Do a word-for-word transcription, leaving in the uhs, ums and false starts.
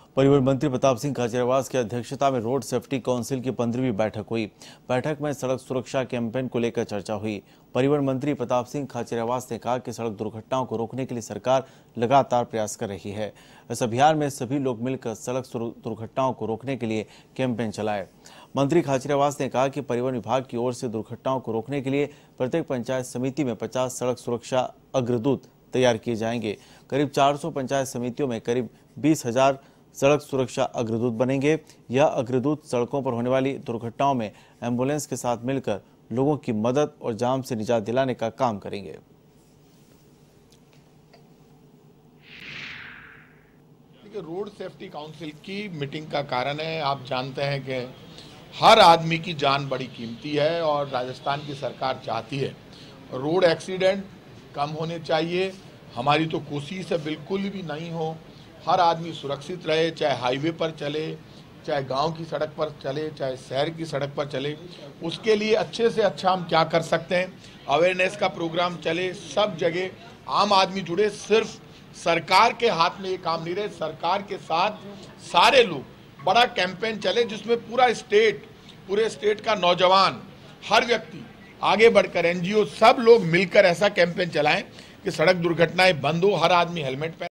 परिवहन मंत्री प्रताप सिंह खाचरियावास की अध्यक्षता में रोड सेफ्टी काउंसिल की पंद्रहवीं बैठक हुई। बैठक में सड़क सुरक्षा कैंपेन को लेकर चर्चा हुई। परिवहन मंत्री प्रताप सिंह खाचरियावास ने कहा कि सड़क दुर्घटनाओं को रोकने के लिए सरकार लगातार प्रयास कर रही है। इस अभियान में सभी लोग मिलकर सड़क दुर्घटनाओं को रोकने के लिए कैंपेन चलाए। मंत्री खाचरियावास ने कहा कि परिवहन विभाग की ओर से दुर्घटनाओं को रोकने के लिए प्रत्येक पंचायत समिति में पचास सड़क सुरक्षा अग्रदूत तैयार किए जाएंगे। करीब चार सौ पंचायत समितियों में करीब बीस हजार सड़क सुरक्षा अग्रदूत बनेंगे। यह अग्रदूत सड़कों पर होने वाली दुर्घटनाओं में एम्बुलेंस के साथ मिलकर लोगों की मदद और जाम से निजात दिलाने का काम करेंगे। रोड सेफ्टी काउंसिल की मीटिंग का कारण है, आप जानते हैं कि हर आदमी की जान बड़ी कीमती है और राजस्थान की सरकार चाहती है रोड एक्सीडेंट कम होने चाहिए। हमारी तो कोशिश है बिल्कुल भी नहीं हो, हर आदमी सुरक्षित रहे, चाहे हाईवे पर चले, चाहे गांव की सड़क पर चले, चाहे शहर की सड़क पर चले। उसके लिए अच्छे से अच्छा हम क्या कर सकते हैं, अवेयरनेस का प्रोग्राम चले, सब जगह आम आदमी जुड़े। सिर्फ सरकार के हाथ में ये काम नहीं रहे, सरकार के साथ सारे लोग बड़ा कैंपेन चले जिसमें पूरा स्टेट पूरे स्टेट का नौजवान, हर व्यक्ति आगे बढ़कर, एनजीओ सब लोग मिलकर ऐसा कैंपेन चलाएं कि सड़क दुर्घटनाएं बंद हो, हर आदमी हेलमेट पहने।